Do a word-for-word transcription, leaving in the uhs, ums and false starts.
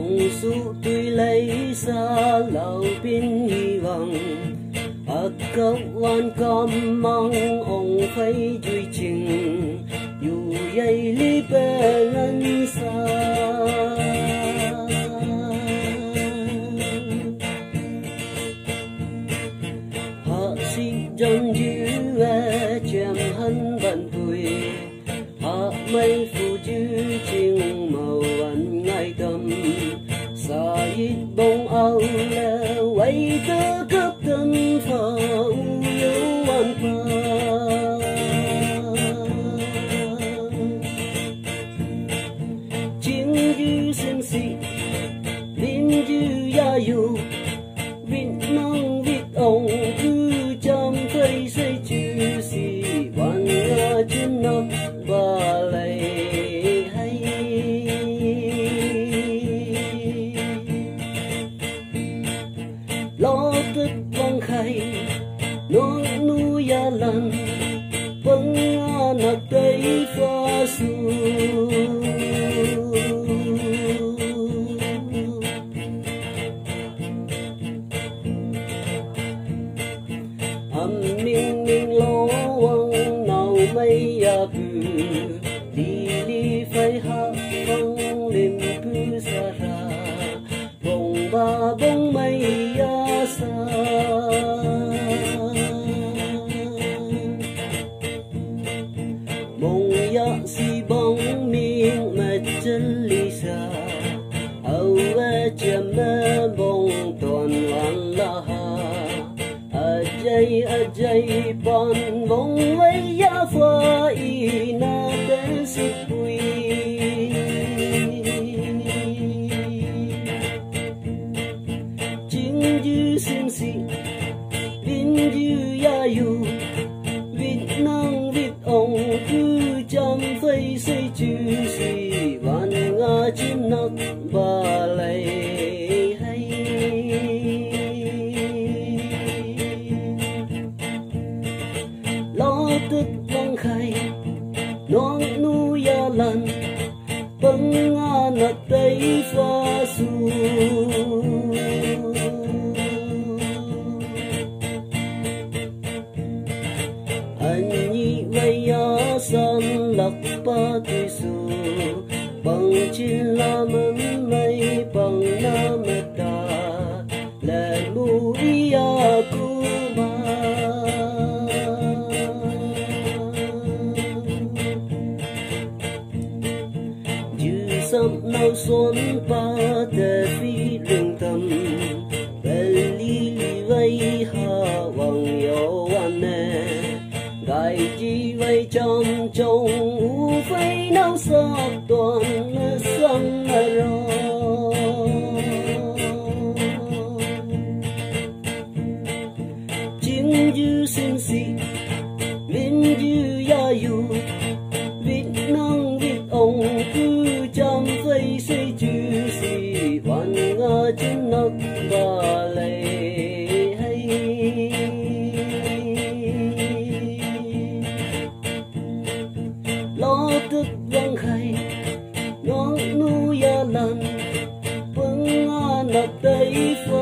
đồng su tuy lấy xa lâu bin hy vọng ở cấp quan com mong ông phải duy trình dù dây lý bê ngân xa họ sĩ trong dư chém hân vận tuổi họ mây phù chữ trình màu anh ngay tâm xa ít bông áo lệ quay tớ cấp tâm phở yêu an phở Chingzu Shemshih Linh dư ya yu Vịt nông vịt ông cứ chăm phây xây chữ xì Hoàn ngã chân nắp và lầy hay Lo tức vang khay Nón nu ya lần Vâng ngã nạc tây pha su mây ya bù đi đi phải hát phong lên bù sa ra bông ba bông mây ya sa mông ya si bông miệng mà chân lý sa âu a chém mê bông toàn hoàn la ha Ajay ajay ban bông mây ya pha ina đến sức vui Chingzu Shemshih Linh dư ya yu Vịt năng vịt ông cứ chăm phây xây chữ xì Vạn ngã chim nắc và lầy hay Lo tức vang khay Nón nu ya lần Vâng ngã nạc tây pha su Anh nhị vây ya san lạc ba tuy su Bằng chín la mân mây bằng na mê ta Lệ mu ya cu ma Sâm nâu xuân ba tê phi lương tâm Bê lý lý vây hà vòng yếu an nè Gai chi vây trong trong u phây nâu sắp toàn mê sâm nà rô Chingzu Shemshih Linh dư ya yu Vịt năng vịt ông cứ chăm phây xây chữ xì Hoàn ngã chân nắp và lầy hay Lo tức vang khay Nón nu ya lần Vâng ngã nạc tây pha